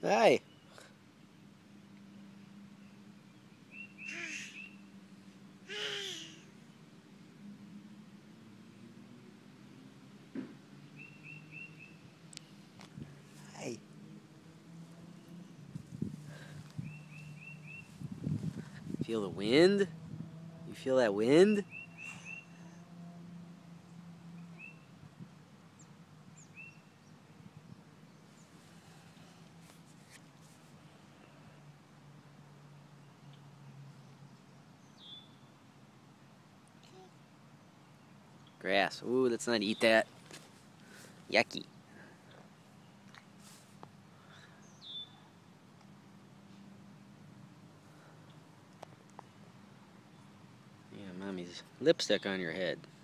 Hi. Hi. Feel the wind? You feel that wind? Grass. Ooh, let's not eat that. Yucky. Yeah, mommy's lipstick on your head.